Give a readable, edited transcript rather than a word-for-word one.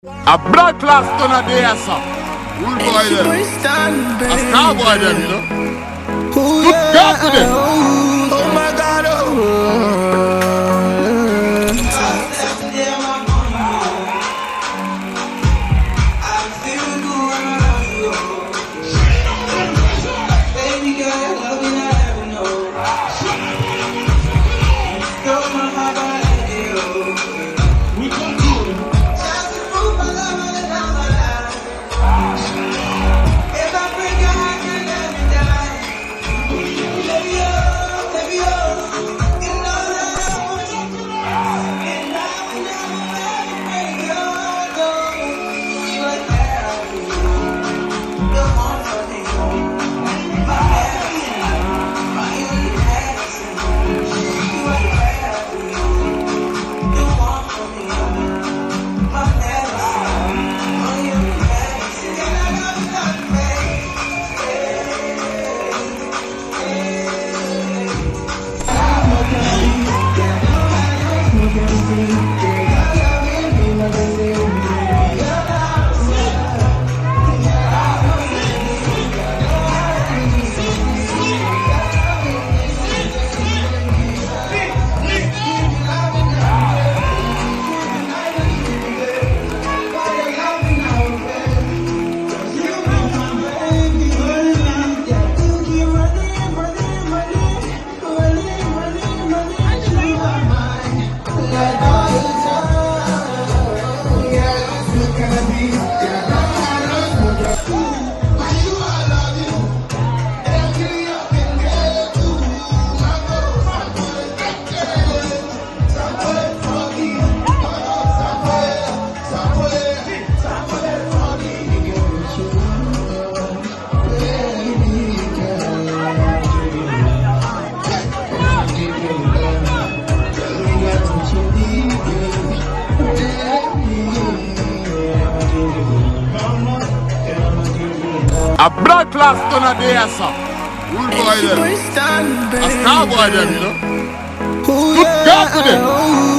A black class ton a day, sir. Who'll boy them? A star boy them, you know? Good God to them. Oh my God, oh. A black class ton a day, sir. Who'll boy them? A star boy them, you know? Good God to them.